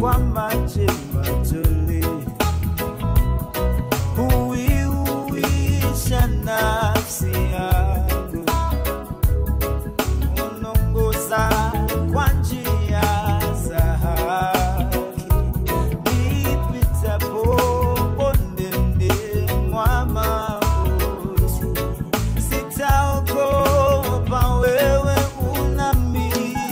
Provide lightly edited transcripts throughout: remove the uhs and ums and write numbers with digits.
kwa maji matuli, huiuisha nafsi yangu, unongoza kwa njia za haki, nipitapo bondeni mwa mauti, sitaogopa, wewe unami.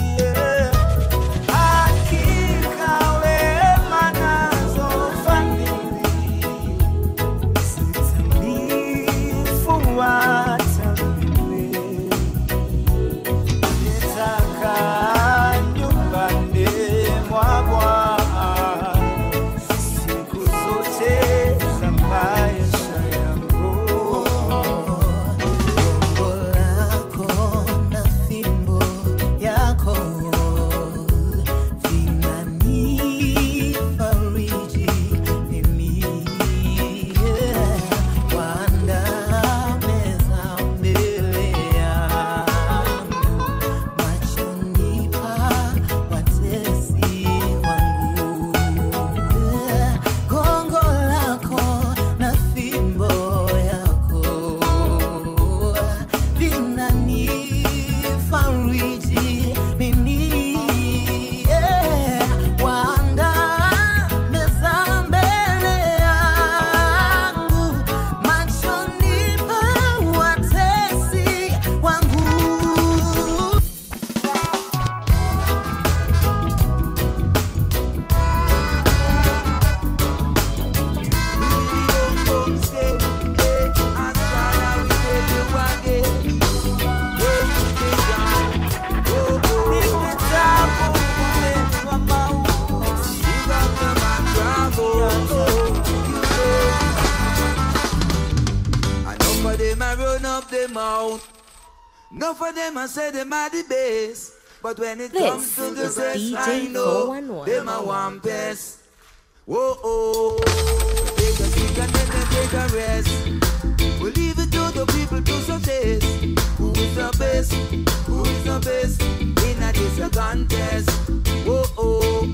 No for them I say them are the best, but when it comes to the rest, I know them are one best. Whoa, oh, take a seat and then they take a rest. We'll leave it to the people to success. Who is the best? Who is the best in a this contest? Whoa, oh,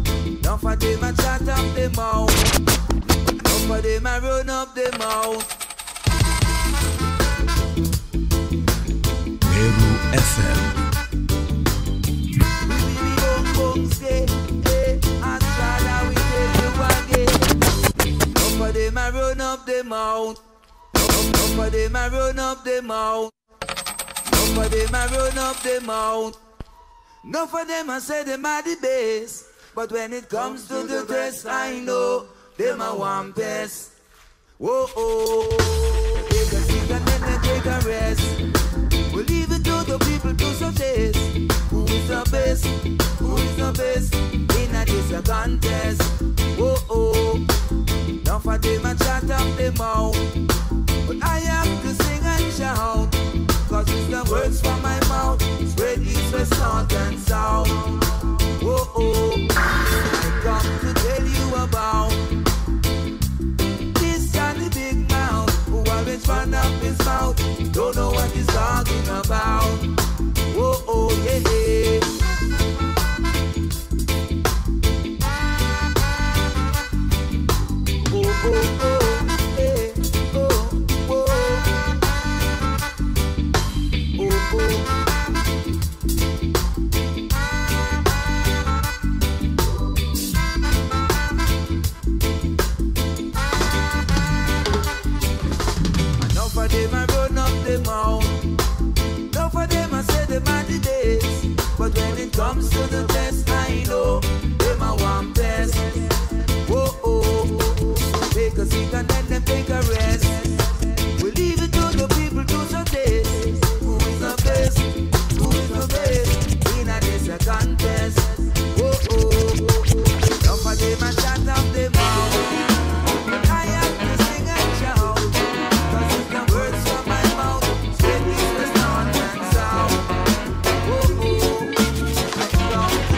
no for them I chat up them out. No for them I run up them out. FM. Enough of them I run up them out. Enough of them I run up them out. Enough of them I run up them out. Enough of them I say them are the best, but when it comes to the test, I know them are one best. Whoa, oh, take a seat and then they take a rest. We'll leave it to the people to suggest who is the best, who is the best in a this contest. Whoa, oh, now for them I chat up them out, but I have to sing and shout, cause it's the words from my mouth, spread east, west, north and south. Whoa, oh, I come to tell you about this Johnny Big Mouth, who always run up his mouth, don't know what he's talking about. Whoa, oh, yeah, yeah. Oh, oh, oh, yeah. Oh, oh. Oh, oh. Enough of them I run up them out. Enough of them I say them are the days, but when it comes to the test, I know them are one best. Whoa, oh, take a seat and then them take a rest. We leave it to the people to suggest who is the best, who is the best in a this contest. Whoa, oh, enough of them I chat up them out. I have to sing and shout, cause it's the words from my mouth, straight east, west, north and south. Whoa, oh, I come to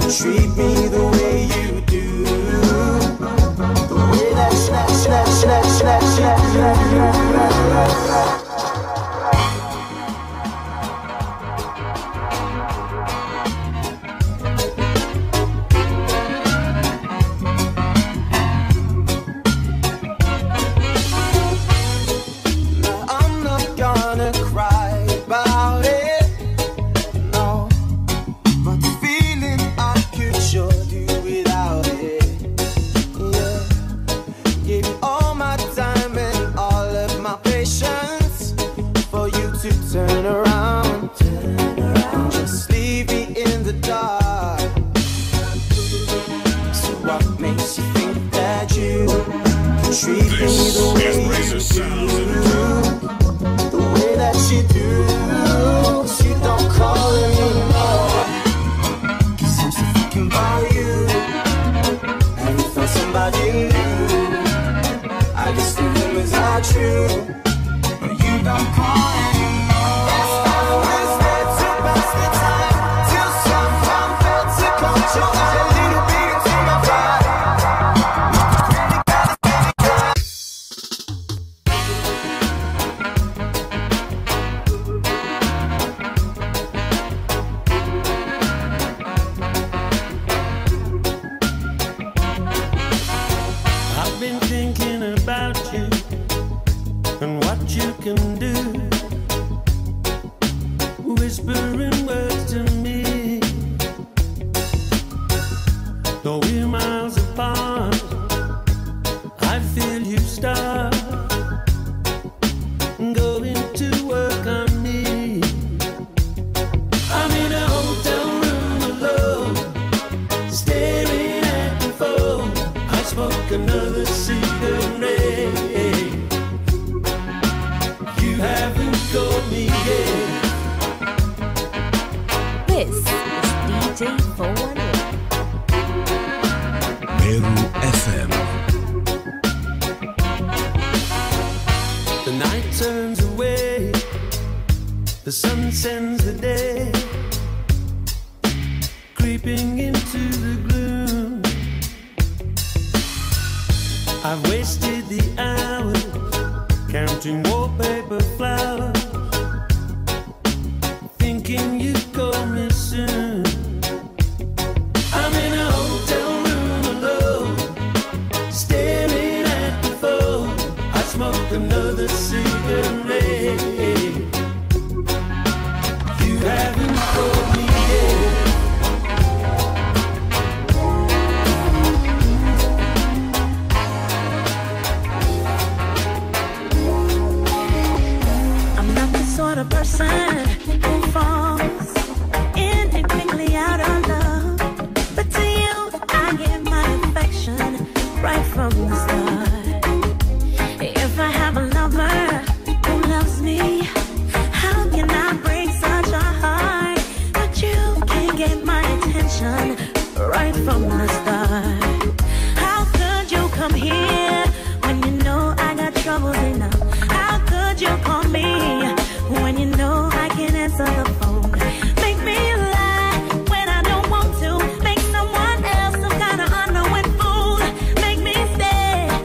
treat me the way you do. The way that Make me stay.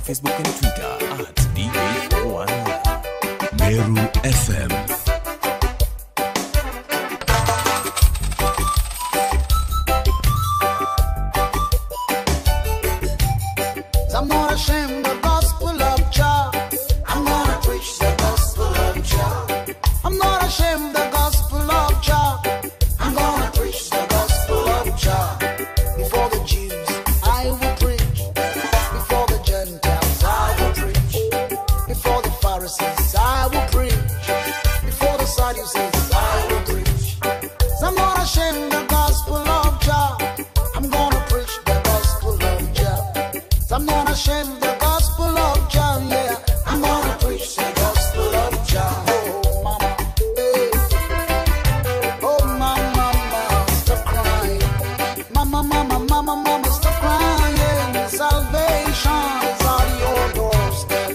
Facebook and Twitter at DJ411. Meru FM. I'm not ashamed of the gospel of Jah. I'm gonna preach the gospel of Jah. I'm not ashamed of the gospel of Jah. I'm gonna preach the gospel of Jah. Before the Jews, I will preach. Before the Gentiles, I will preach. Before the Pharisees, I will preach. Before the Sadducees, I will preach. So I'm not ashamed of the gospel of Jah. I'm gonna preach the gospel of Jah. I'm not ashamed of the gospel of Jah, yeah. I'm gonna preach the gospel of Jah. Oh, mama, hey. Oh, mama, mama, stop crying. Mama, mama, mama, mama, stop crying. Salvation is on your doorstep.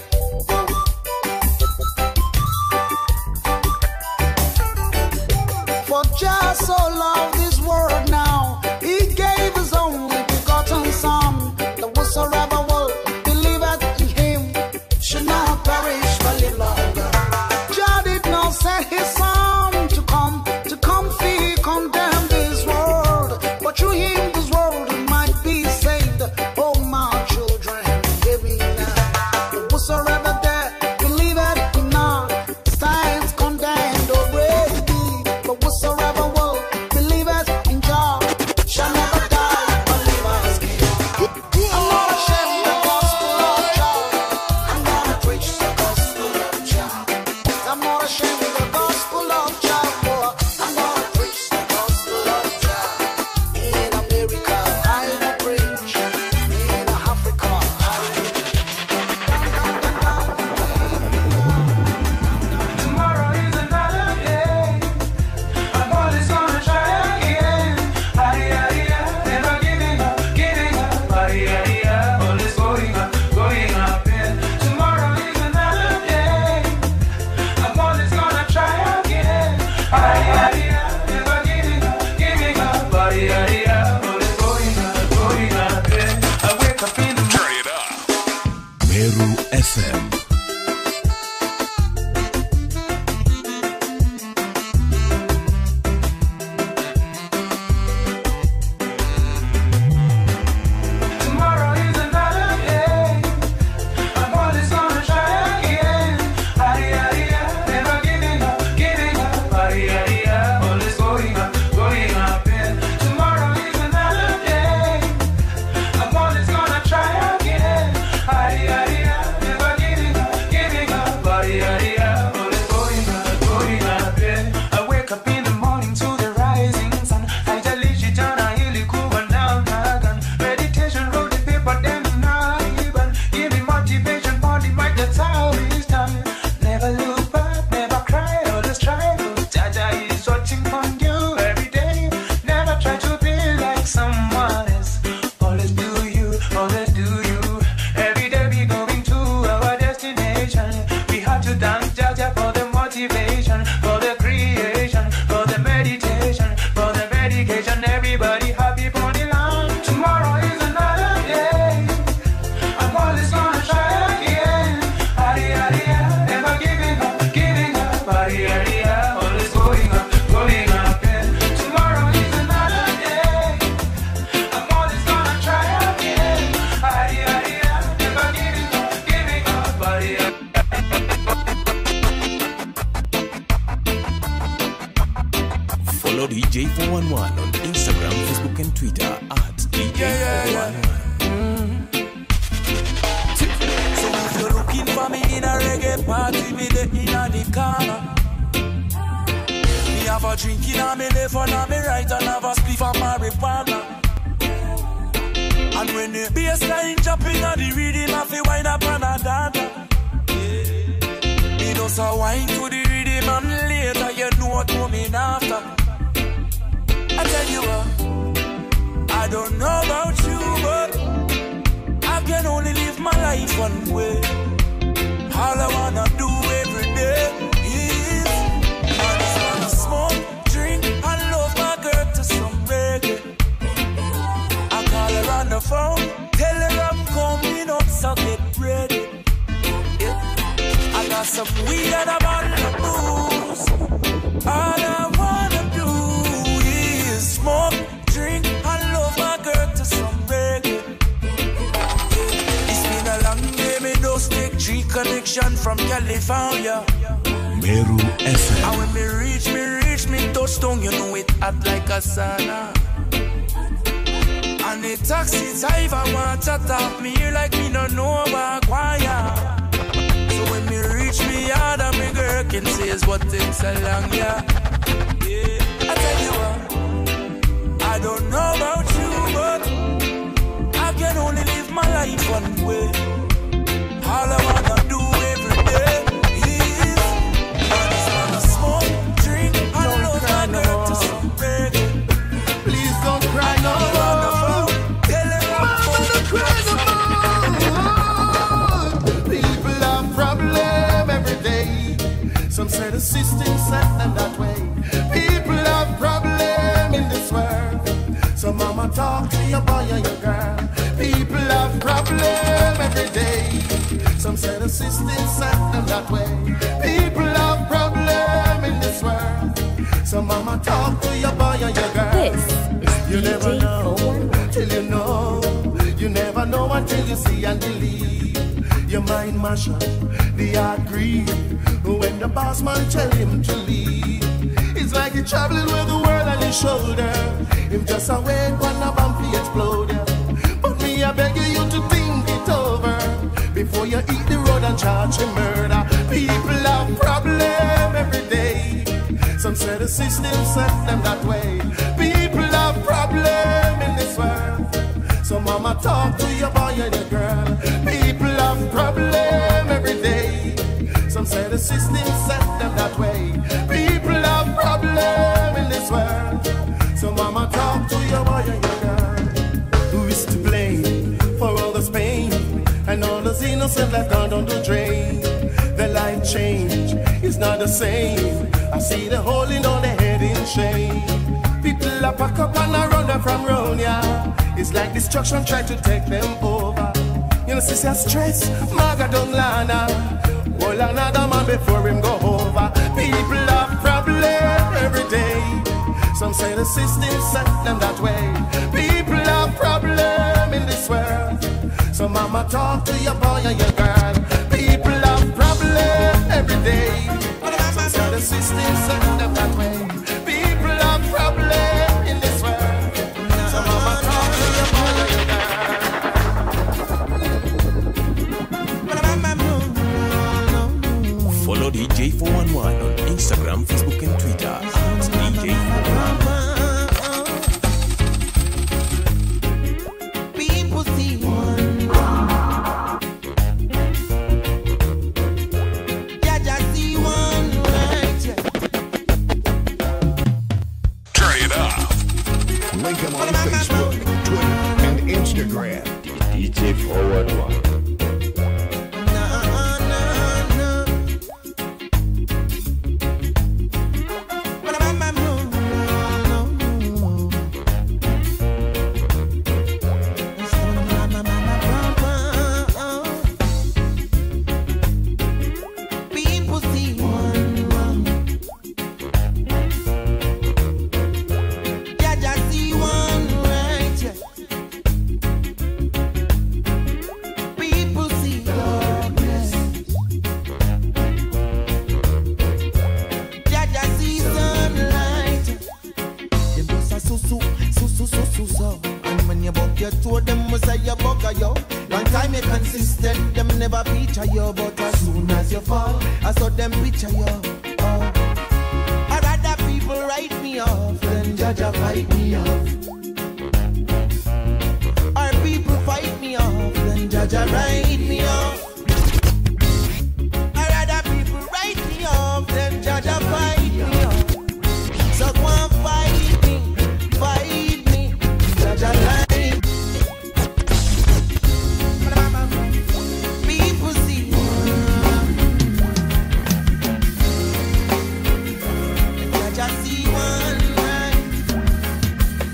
For Jah so loved this world now, He gave His only begotten Son. Whosoever will believe in Him should not perish but live longer. Jah did not send His Son to come free, condemn this world, but through Him this world might be saved. Oh my children, hear me now. Whosoever there believeth Him not stands condemned already. But whosoever will believeth in Jah shall never die but live as king. I'm not ashamed of the gospel of Jah. I'm gonna preach the gospel of Jah. I'm not ashamed of the gospel of Jah, boy. I'm gonna preach the gospel of Jah. In America, I will preach. In Africa, I will preach. Tomorrow is another day. My body's gonna try again. Never giving up, giving up. Always going up, yeah. Tomorrow is another day. My body's gonna try again. Never giving up, giving up. Always going up, yeah. I wake up in the morning. Turn it up. Meru FM. Tomorrow is another day. My body's gonna try again. Never giving up, giving up. Always going up, yeah. Tomorrow is another day. My body's gonna try again. Never giving up, giving up. Always going up, yeah. I wake up in the morning to the rising sun. I just leave it down, I heal it, cool, and now I'm gun. Meditation, roll the paper, then not even. Give me motivation for the mic, that's how it's done. Never look back, never cry, always try. Jaja is watching on you every day. Never try to be like someone else. Always do you, always do you. Every day we going to our destination. We have to thank Jaja for the motivation, for the creation, for the meditation, for the medication. Everybody happy for the land. Tomorrow is another day. I'm always gonna try again. Never giving up, giving up. Always going up, yeah. Tomorrow is another day. I'm always gonna try again. Never giving up, giving up. Follow DJ411 on Instagram, Facebook, and Twitter at DJ411. So if you're looking for me in a reggae party, me there in the corner. Me have a drink in a me left and a me right and have a spliff of marijuana. And when the bassline jumping on the rhythm, I feel wind up and a dance. Me just a wine to the rhythm and later you know what coming after. I tell you what, I don't know about you, but I can only live my life one way. All I wanna do every day is I just wanna smoke, drink, and love my girl to some reggae. I call her on the phone, tell her I'm coming up, so get ready. Asian from California. Meru FM. And when me touchdown, you know it hot like a sauna. And the taxi driver want to talk me here like me no know about choir. So when me reach me yard and me girl can say is what takes so long, yeah. I tell you what, I don't know about you, but I can only live my life one way. All I wanna do every day is I just wanna smoke, drink, and love my girl to some reggae. Please don't cry no more. Tell her Mama, don't cry no more. People have problem every day. Some say the system set them that way. People have problem in this world. So mama talk to your boy or your girl. People have problem every day. Some say the system set them that way. People have problem in this world. So mama talk to your boy or your girl. This is You never DJ know 411. till you know. You never know until you see and believe. Your mind mash up, the heart grieve. When the boss man tell him to leave, it's like he traveling with the world on his shoulder. Him just awake when a bomb fi explode. But me I beg you to think it over before you eat the road and charge him murder. People have problem every day. Some say the system set them that way. People have problem in this world. So mama talk to your boy and your girl. People have problem every day. Some say the system set them that way. People have problem in this world. So mama talk to your boy and your girl. Who is to blame for all this pain and all those innocent that gone down the drain? Their life change is not the same. I see the hole in all their head in shame. People are pack up and I run them from round, yeah. It's like destruction trying to take them over. You know, sister stress, Maga don't lana. Well, another man before him go over. People have problem every day. Some say the system set them that way. People have problem in this world. So mama talk to your boy and your girl. People have problem every day. Some say the system set them that way. People have problem in this world. So mama talk to your boy and your girl. Follow DJ 411 on Instagram, Facebook, and Twitter at DJ 411. people see one. Yeah, just see one right. Turn it up. Link him on Facebook, Twitter, and Instagram. DJ 411. People see one. Yeah, just see one right. People see darkness. Yeah, just see sunlight. Them just a so. And when you buck your toe, them must say you bug a yo. Long time you consistent, them never feature you. But as soon as you fall, I saw them picture you. Oh. I'd rather people write me off than judge a fight me off. Or people fight me off than judge a write me off. I'd rather people write me off than judge a fight me off. So go and fight me, judge a lie. People see one. Judge a see one right.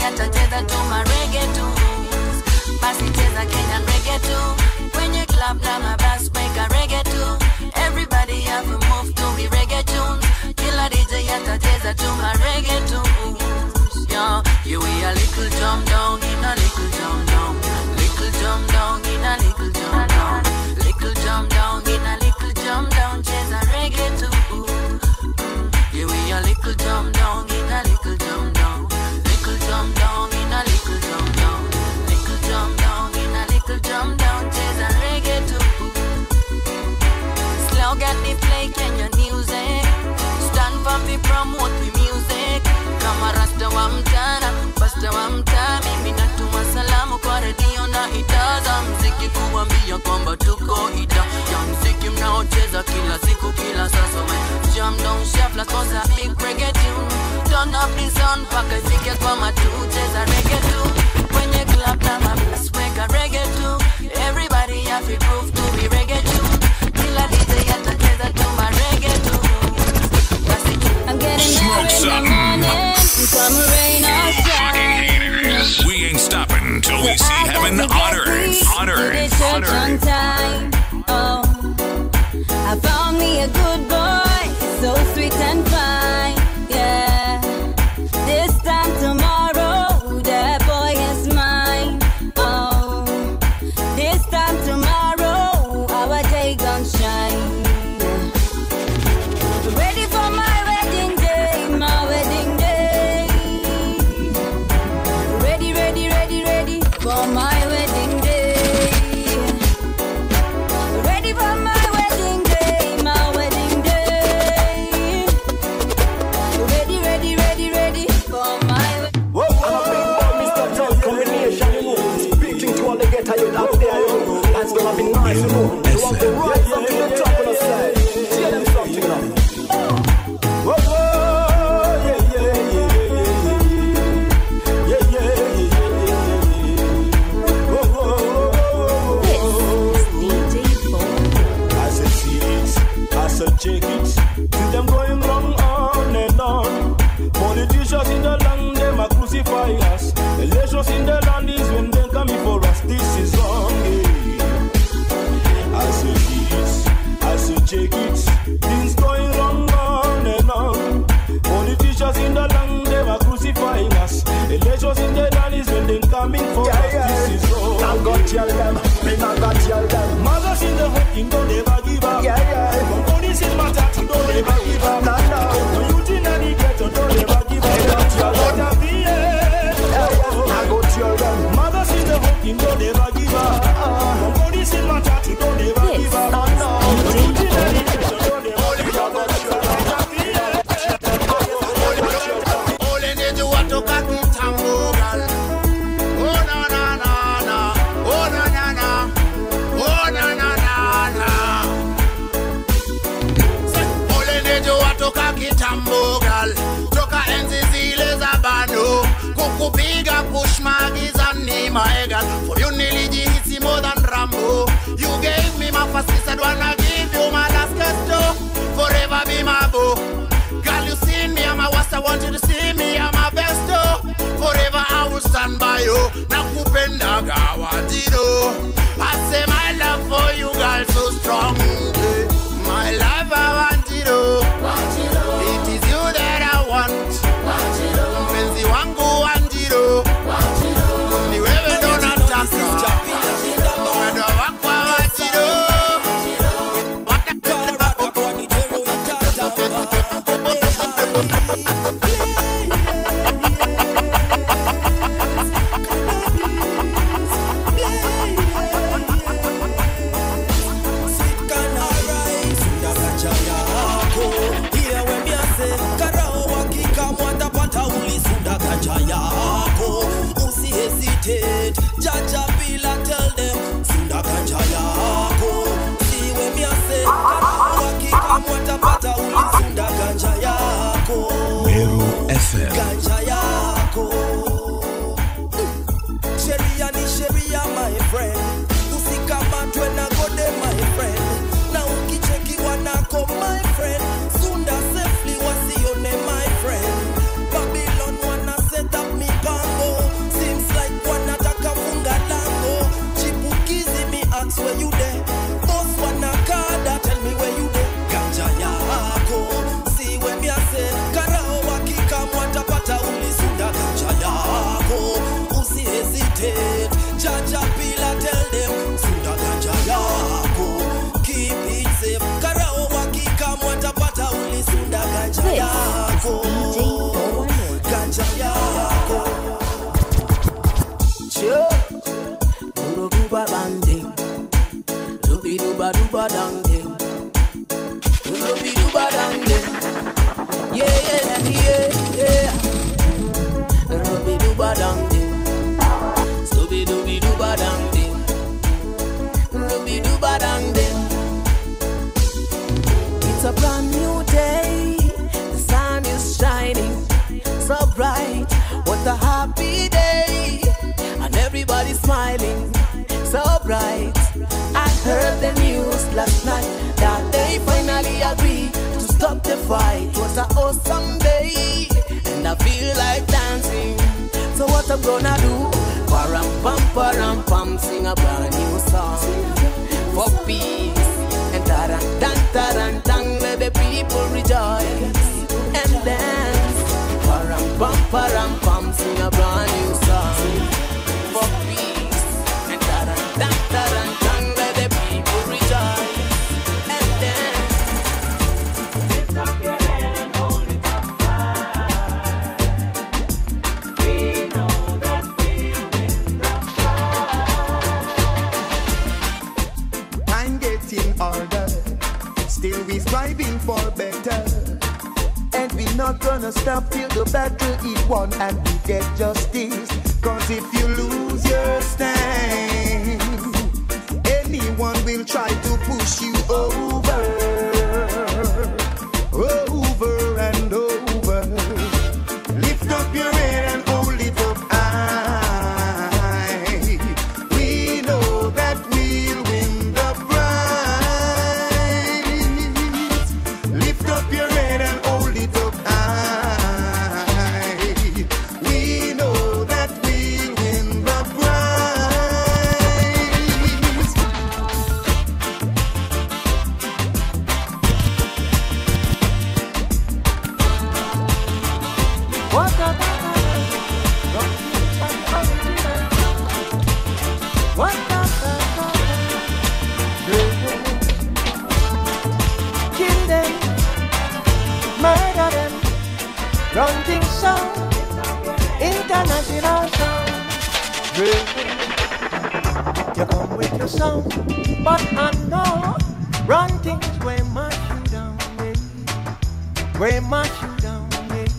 yatacheza tu marege tu. Basi cheza Kenyan reggae tu. Kwenye club na mabas weka reggae tu. Everybody have to move to me reggae tunes. Kila DJ yatacheza tu marege tunes. Yeah, you we a little jump down in a little jump down. Little jump down in a little jump down. Little jump down in a little jump down. Cheza reggae too. Yeah, we a little jump down in a little jump down. Little jump down in a little jump down. Little jump down in a little jump down. Cheza reggae too. Slow got the play Kenyan music. Stand for me promote me music. Kama rasta wa mtana, basta wa mtaa. Mimi natuma salamu kwa radio na itaza. Mziki kuambia kwamba tuko ita. Ya mziki mnaocheza kila siku kila sasa we. Jam down shuffle cause a big reggae tune. Turn up the sound paka ifike kwa matu. Cheza reggae too. Kwenye club na mabas weka reggae too. Everybody have to groove to be reggae tune. Kila DJ yatacheza tu ma reggae too. I'm getting mad in the morning. Come rain or shine. We ain't stopping till we see heaven on earth. On earth. On On time. Oh, I found me a good boy, so sweet and fine. Yeah, this time tomorrow, that boy is mine. Oh, this time tomorrow, our day gon' shine. Ready for my wedding day, my wedding day. Ready, ready, ready, ready for my wedding day. Ready for my wedding day, my wedding day. Ready, ready, ready, ready for my wedding. Whoa, I'm a big boy, Mr. Tough combination, you know. Speaking to all the ghetto youth out there, you know. That's gonna be nice, you know. You want to rise up to the top of the slide. Tell them something now. Whoa, whoa, yeah, yeah, yeah, yeah, yeah, yeah, yeah, yeah. Whoa, whoa, whoa, whoa. This is DJ Phone. I said see it, I said check it. See them going wrong on and on. Politicians in the land, them a crucify us. Elections in the land is when they coming for us. This is wrong, yeah. I said it, I said check it. Things going wrong on and on. Politicians in the land, them a crucifying us. Elections in the land is when they coming for us. This is wrong. Now go tell them, me not go tell them. Mothers in the home, don't ever give up. Yeah, yeah. Police in my tattoo, don't ever give up. No, no. Youth in the ghetto, don't ever give up. I go tell them. Mothers in the home, don't ever give up. Police in my tattoo, don't ever give up. No, no. Youth in the ghetto, don't ever give up. Ole ndio watoka kitambo gal. Oh na na na na. Oh na na na. Oh na na na na. Ole ndio watoka kitambo gal. Toka enzi zile za bado. Kukupiga push magizani my gal. For you nilijihisi more than Rambo. You gave me my first kiss, I wanna give you my last kiss too. Forever be my boo. Girl, you seen me, I'm a worst, I want you to see me, I'm a best, oh. Forever I will stand by you. Nakupenda gawadido. I say my love for you, girl, so strong. My love, I want it, oh. It is you that I want. Mpenzi wangu want it, oh. Ni wewe ndo nataka. Mwendo wako want it, oh. Boss, where you there? Boss, one a card, tell me where you there. Ganja yako, see when me a say. Karao wakika mwata pata ulisunda. Ganja yako, usi hesitate. Jaja pila tell them, sunda ganja yako. Keep it safe. Karao wakika mwata pata ulisunda. Ganja yako, ganja yako. Sure. Duba banding, dubi duba duba danging, dubi duba danging, yeah. Dubi duba danging, dubi duba danging, dubi duba danging. It's a brand new day, the sun is shining so bright. What a happy day, and everybody's smiling. So bright. I heard the news last night that they finally agreed to stop the fight. What an awesome day, and I feel like dancing. So what I'm gonna do? Param pam, sing a brand new song for peace. And taran tang, let the people rejoice and dance. Param pam, sing a brand new song for peace. Let the people rejoice and dance. Lift up your head and hold it up high. We know that we'll win the fight. Time getting harder, still we striving for better. And we're not gonna stop till the battle is won and we get justice. Cause if you lose your stand, anyone will try to push you over and over. Lift up your head and hold it up high. We know that we'll win the prize. Lift up your head and hold it up high. We know that we'll win the prize. Kill them, murder them, run things sound, international sound. You come with your sound, but I know run things where mash you down, yeah. Where mash you down,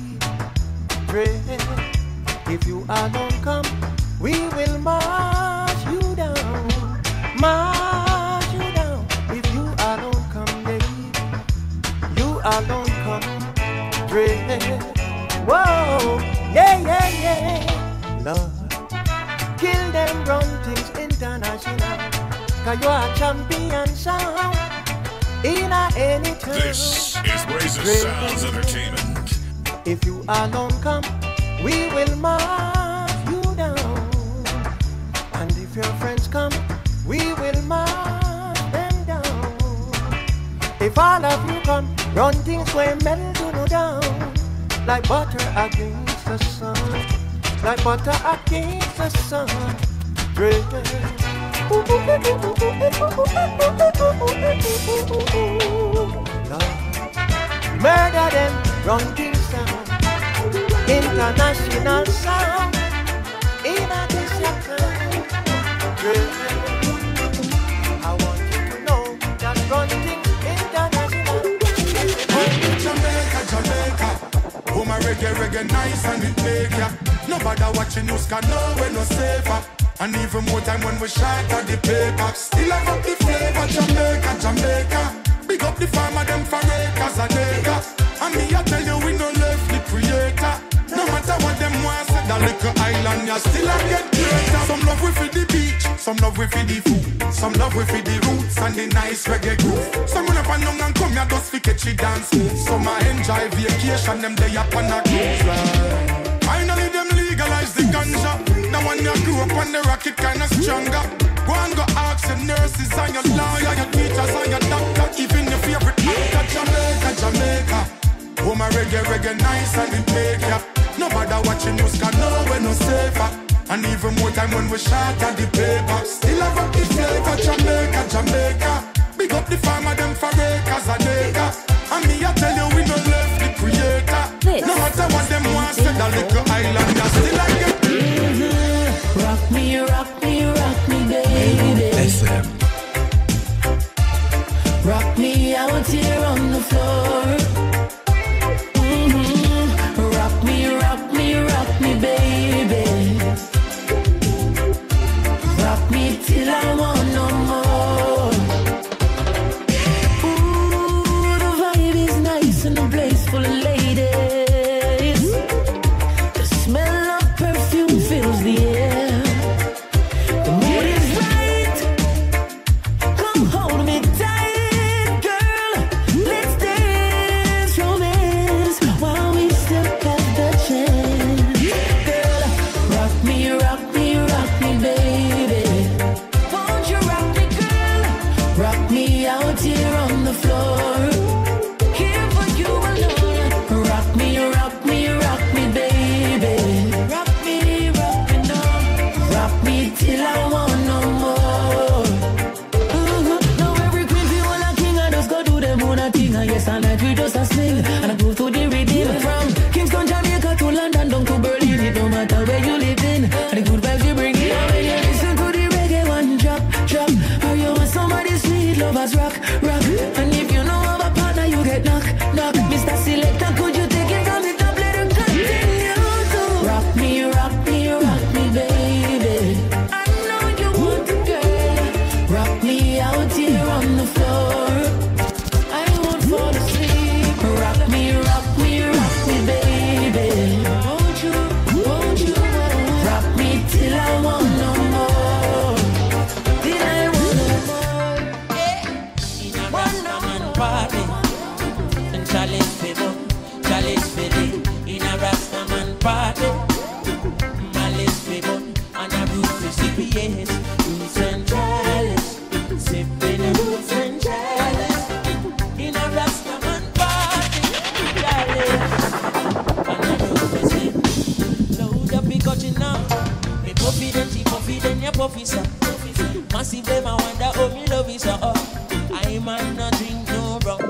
yeah. If you alone come, we will mash you down, mash you down. If you alone come, yeah. You alone come, yeah. Whoa, yeah. Lord, kill them, run things international. Cause you are champion sound in any town. This is Razor Sounds Entertainment. If you alone come, we will mark you down. And if your friends come, we will mark them down. If all of you come, run things where metal to no down. Like butter against the sun, like butter against the sun. Murder them, run things down. International sound in a discipline. I want you to know that run things international. Jamaica, oh my reggae nice and it make ya. Nobody watching news can know we're no safer. And even more time when we shot at the paper. Still have up the flavor, Jamaica. Big up the farmer, them for acres and acres. And me I tell you we no left the creator. No matter what them want, say that little island you still a get greater. Some love we for the beach, some love we for the food, some love we for the roots and the nice reggae groove. Some run up and down and come here just for catchy dance moves. Some a enjoy vacation, them day up on a cruise line. Finally them legalize the ganja. Now when you grew up on the rocket kinda stronger. Go and go ask your nurses and your lawyer, your teachers and your doctor, even your favorite actor. Jamaica, Jamaica. Oh my reggae nice and it make ya. Nobody watching news can know we're no safer. And even more time when we shot at the paper. Still have up the flavor, Jamaica, Jamaica. Big up the farmer, them for acres and acres. And me I tell you we don't left the creator. No matter what them want, say that little island, I still I get. Rock me, rock me, rock me, baby. FM. Rock me out here on the floor. Rock me, rock me, rock me, baby. Rock me till I want no more. Ooh, the vibe is nice and the place full of ladies. The smell of perfume fills the air. The mood is right. Come hold me tight, girl. Let's dance romance while we still have the chance. Girl, rock me, rock me, rock me, baby. Won't you rock me, girl? Rock me out here on the floor. Here for you alone. Rock me, rock me, rock me, baby. Rock me no. Rock me till I want no more. Now every queen be one a king, I just go do them own a thing. And yes, and night we just a sing. And I go to the rhythm. From Kingston, Jamaica to London, down to Berlin. It don't matter where you live in. And the good vibes you bring in. And when you listen to the reggae one drop, drop. Or you want somebody sweet, lovers rock, rock. And if you know of a partner, you get knock, knock. Mr. Selector, could you take it from the top? Let it continue to rock me, rock me, rock me, baby. I know you want the girl. Rock me out here on the floor. I won't fall asleep. Rock me, rock me, rock me, baby. Won't you, rock me till I want no more. Till I want no more. In a Rastaman party, and chalice fiddle, chalice fiddle. In a Rastaman party, malice fiddle, and a roof is CPS, roots and chalice, sipping roots and chalice. In a Rastaman party, chalice, and a roof is CPS. Load up, we got you now. Me puffy then she puffy then you puffy sir. Massive them I wonder how me love is so. I man not drink no rum.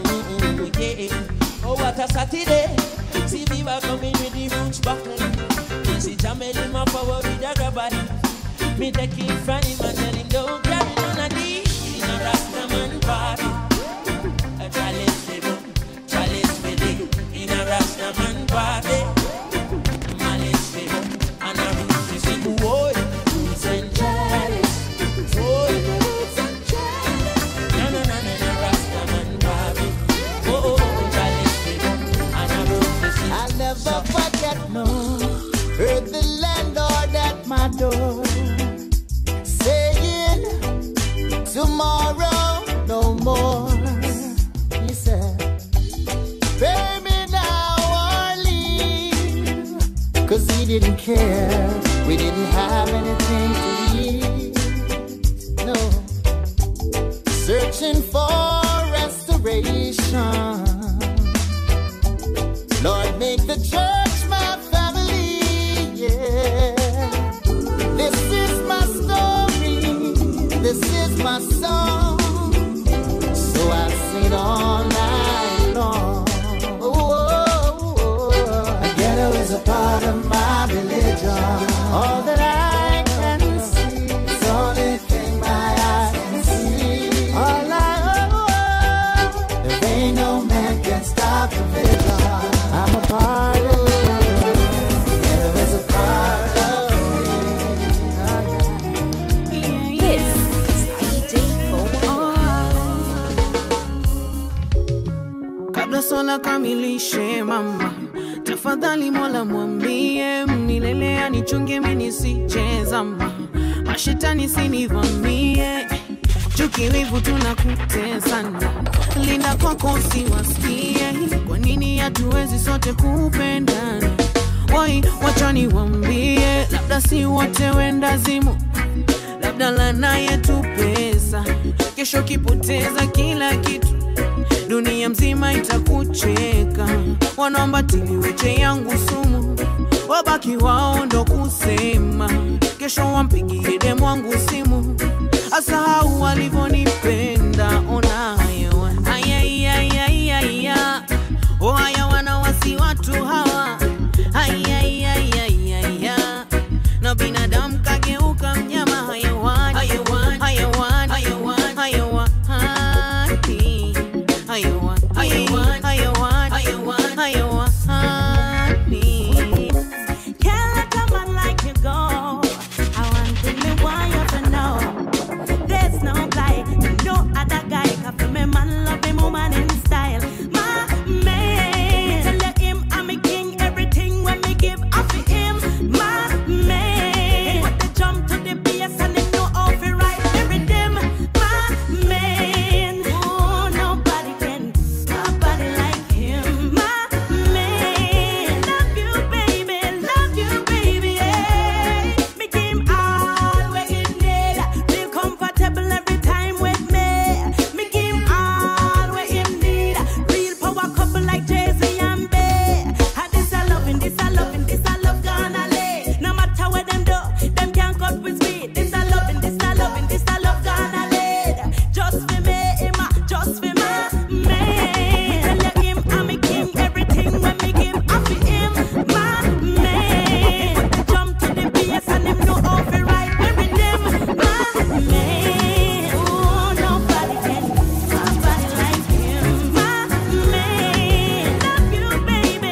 Yeah. Oh what a Saturday. See me back coming with the roots buckle. Me see Jamel in my power with a grabber. Me take it from him and tell him don't carry none of these. In a Rastaman party. A chalice fiddle, chalice fiddle. In a Rastaman party. Malice fiddle, and a roof is in boy. Roots and chalice. Boy, roots and chalice. Na na na na na Rastaman party. Oh, chalice fiddle, and a roof is in. I'll never forget, no. Heard the landlord at my door saying, tomorrow no more. He said, pay me now or leave. 'Cause he didn't care. We didn't have anything to eat. No. Searching for restoration. Lord, make the church my family, yeah. This is my story, this is my song. So I sing it all night long. The ghetto is a part of my religion. All that I can see is the only thing my eyes can see. All there ain't no man can stop the vision. I'm a part of it. There is a part of me. This is DJ Kabla swala kamilishe mama, tafadhali Mola mwambie milele anichunge mimi nisijezama, mashetani sinivamie, chuki wivu tunakutesana, linda kwako usiwasikie, kwa nini hatuwezi sote kupendana? Wai wacha niwaambie, labda si wote wenda zimu, labda lana yetu pesa, kesho kipoteza kila kitu, dunia mzima itakucheka. Wanaomba tiliweche yangu sumu, wabaki wao ndo kusema, kesho wampigie demu wangu simu, asahau walivyonipenda. Ona hayawa ayayayayaya, oh hayawana wasi watu hawa ayayayayaya, na binadamu kageuka mnyama. Hayawan hayawan hayawan hayawan hayawan hayawan hayawan hayawan hayawan hayawan. Can't let a man like you go. I want to me why you to know. There's no guy, no other guy can feel me man love him woman in style. My man, tell him I'm a king. Everything when me give up to him. My man, put the jump to the bass and him know how to ride the rhythm. My man, oh nobody can, nobody like him. My man, love you baby, yeah. Me give him all what he need. Feel comfortable every time with me. Me give him all what he need. Real power couple like Jay-Z and Bey. This I loving, this I loving, this I love gonna lay. No matter what them do, them can't cut with me. This I loving, this I loving, this I love gonna lay. Just for me, just for my man. Tell him I'm a king, everything when me give up to him. My man, put the jump to the bass and him know how to ride the rhythm. My man, oh nobody can, nobody like him. My man, love you baby,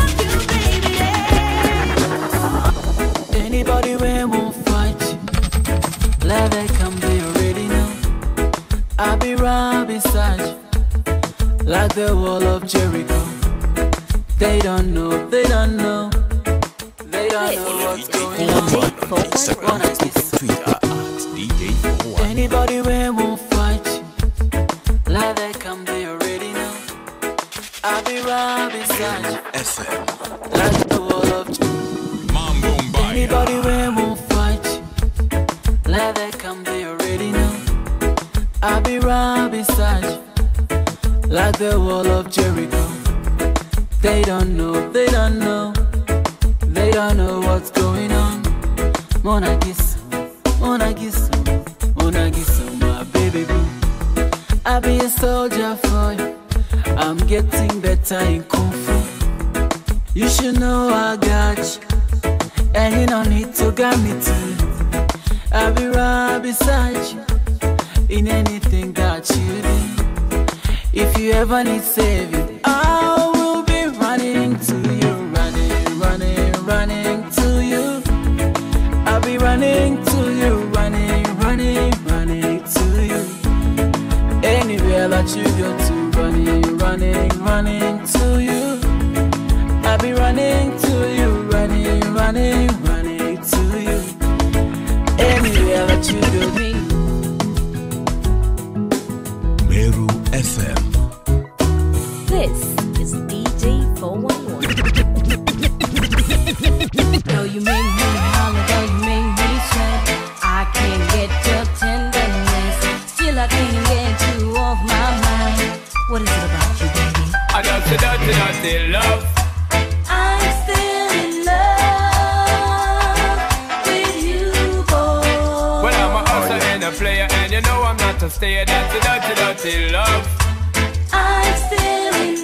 yeah. Anybody where won't fight, let that come, they already know. I'll be right beside you, like the wall of Jericho. They don't know, they don't know, they don't know what's going on. Instagram, Facebook, Twitter at DJ411. Anybody where won't fight, let that come, they already know. I'll be right beside you, FM. like the wall of Jericho. Anybody where won't fight, let that come, they already know. I'll be right beside you, like the wall of Jericho. They don't know, they don't know, they don't know what's going on. Mona kiss, Mona kiss, Mona kiss, my baby boo. I'll be a soldier for you, I'm getting better in Kung Fu. You should know I got you, and you don't need to get me too. I'll be right beside you in anything that you do. If you ever need saving, I will be running to you, running, running, running to you. I'll be running to you, running, running, running to you. Anywhere that you go to, running, running, running to you. I'll be running to you, running, running, running to you. Anywhere that you go. Meru FM. This is DJ 411. Though you make me holler, though you make me sweat, I can't get your tenderness. Still I can't get you off my mind. What is it about you, baby? I got to dirty love. I'm still in love with you, boy. Well, I'm a hustler and a player, and you know I'm not a stayer. That's a dirty love. I'm still in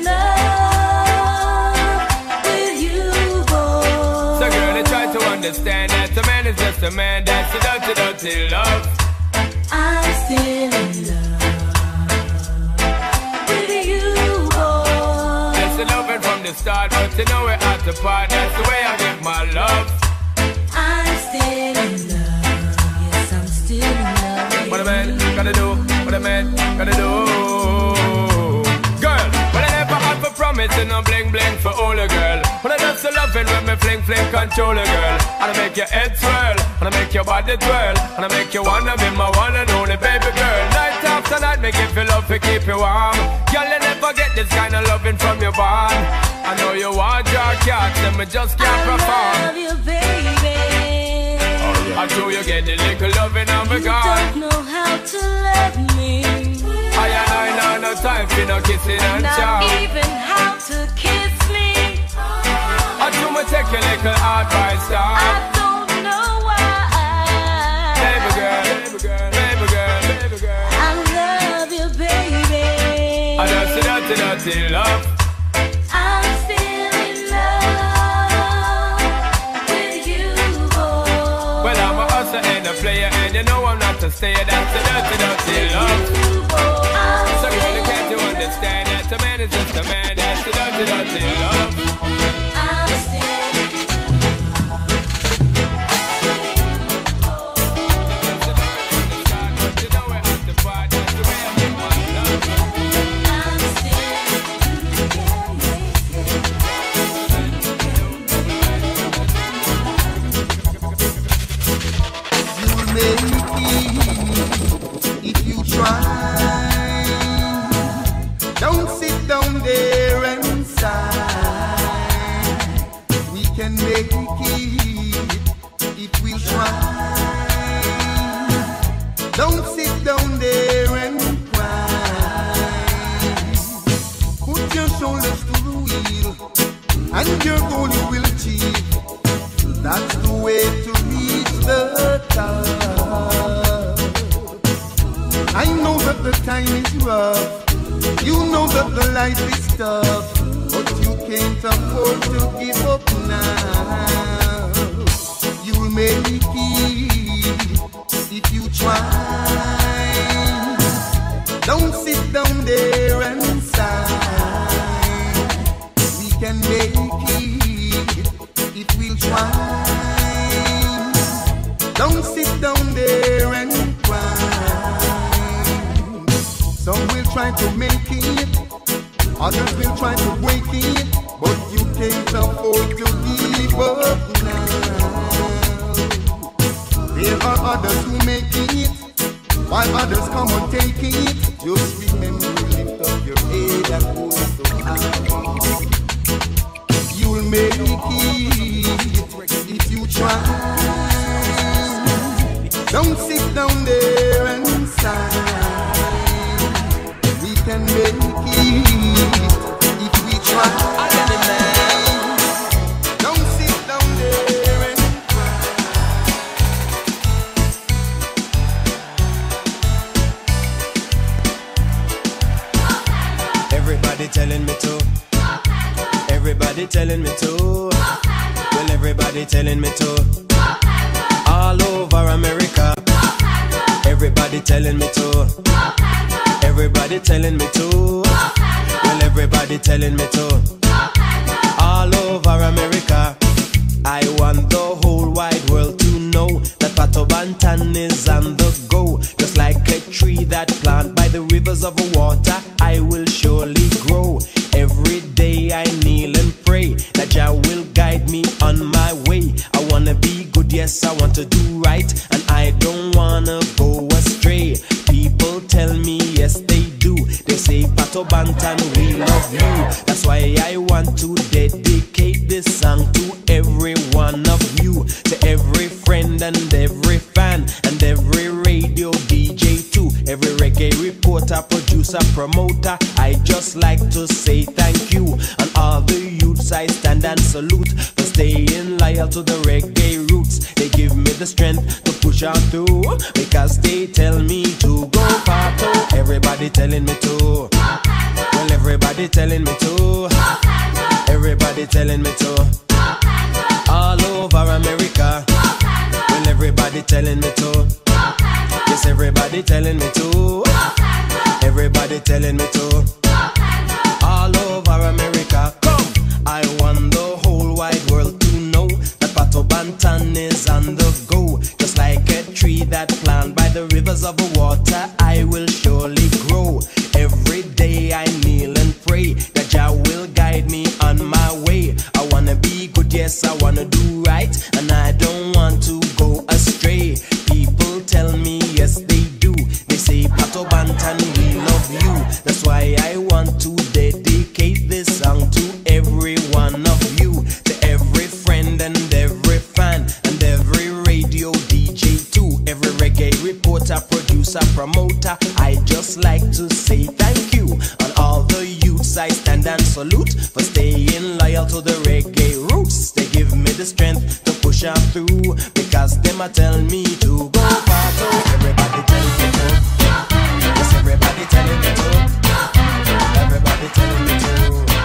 love with you, boy. So girl, I try to understand that a man is just a man. That's a dirty love. I'm still in love with you, boy. That's the loving from the start, but you know we're at the part. That's the way I give my love. I'm still in love. Yes, I'm still in love. What a man gotta do, what a man gotta do. Girl, but I never have a promise and no bling bling for all a girl. But I just love it when me fling fling control a girl. And I make your head swirl, and I make your body twirl, and I make you wanna be my one and only baby girl. Night after night, make you feel love to keep you warm. Girl, you never get this kind of loving from your bond. I know you want your cat, and me just can't perform. I love you, baby. Oh I told you get the little loving on my You God. don't know how to love me. I know no time for no kissing and chow. Not even how to kiss me. I do me take your little advice, I dog. don't know why. Baby girl, baby girl, baby girl, baby girl. I love you, baby. I dirty love. I'm still in love with you, boy. Well, I'm a hustler and a player, and you know I'm not a stayer. That's a dirty love. So really can't you understand that a man is just a man? That's a dirty love. I'm still if you try. Don't sit down there and sigh. We can make it if we try. Don't sit down there and cry. Put your shoulders to the wheel, and your goal you will achieve. That's the way to reach the top. I know that the time is rough. You know that the life is tough, but you can't afford to give up now. You'll make it if you try. Don't sit down there and sigh. We can make it if we'll try. Don't sit down there and cry. Some will try to make it, others will try to break it, but you can't afford to give up now. There are others who make it, while others come and take it. Just remember to lift up your head and hold it high. You'll make it if you try. Don't sit down there and sigh. We can make it if we try. Don't sit down there and cry. Everybody telling me to. Everybody telling me to. Well, everybody telling me to. All over America. Everybody telling me to. Everybody telling me to. Well, everybody telling me to. All over America. I want the whole wide world to know that Pato Bantan is on the go. Just like a tree that planted by the rivers of water, I will surely grow. Every day I kneel and pray that Jah will guide me on my way. I wanna be good, yes, I want to do right, and I don't wanna go astray. People tell me, yes, they do. They say, Pato Bantan, we love you. That's why I want to dedicate this song to every one of you, to every friend and every fan, and every radio DJ too, every reggae reporter, producer, promoter. I just like to say thank you. And all the youths I stand and salute for staying loyal to the reggae roots. They give me the strength to push on through, because they tell me to go Pato. Everybody telling me to. Well, everybody telling me to. Everybody telling me to. All over America. Well, everybody telling me to. Yes, everybody telling me to. Everybody telling me to. All over America. Come! I want the whole wide world to know that Pato Bantan is on the go. Just like a tree that planted by the rivers of water, I will surely grow. Every day I kneel and pray that Jah will guide me on my way. I wanna be good, yes, I wanna do right, and I don't want to go astray. People tell me, yes, they do. They say, Pato Bantan, we love you. That's why I want to dedicate this song to every one of you, to every friend and every fan, and every radio DJ I just like to say thank you. And all the youths I stand and salute for staying loyal to the reggae roots. They give me the strength to push on through, because them a tell me to go far. So everybody telling me to. Yes, everybody telling me to. Everybody telling me to.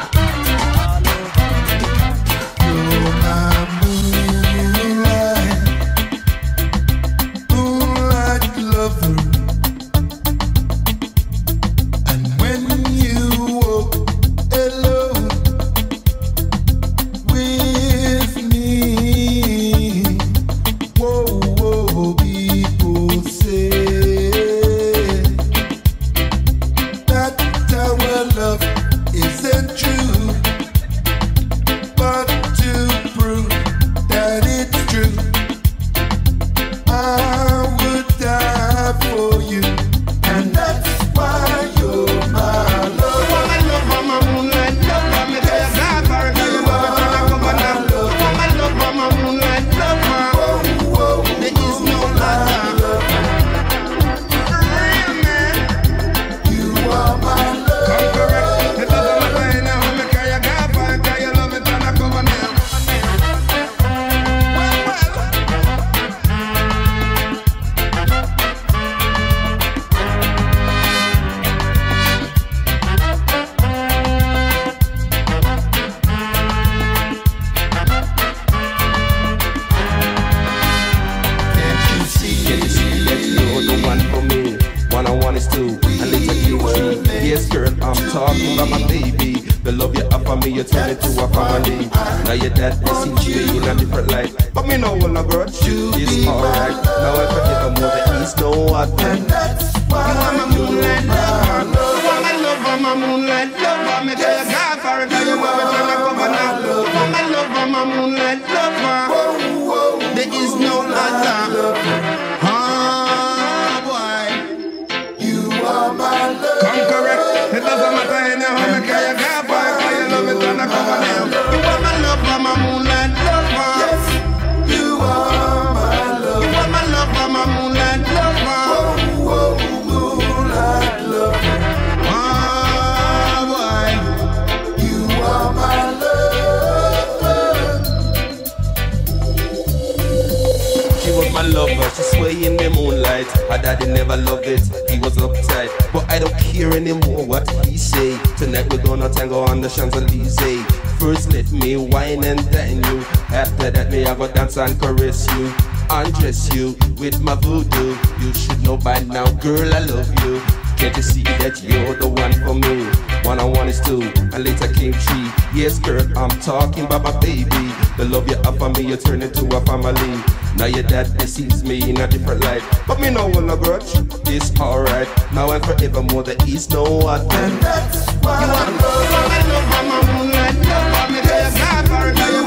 And caress you, undress you with my voodoo. You should know by now, girl, I love you. Can't you see that you're the one for me? 1 and 1 is 2, and later came 3. Yes, girl, I'm talking about my baby. The love you offer me, you turn into a family. Now your dad deceives me in a different light, but me no one a grudge. It's alright, now and forevermore. There is no other. And that's why you want love, my moonlight, love me, 'cause I